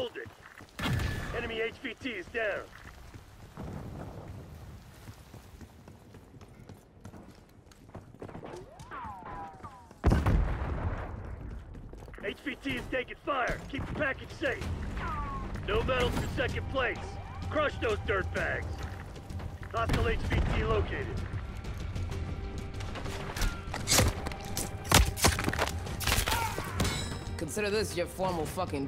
Hold it. Enemy HVT is down. HVT is taking fire. Keep the package safe. No medals for second place. Crush those dirtbags. Hostile HVT located. Consider this your formal fucking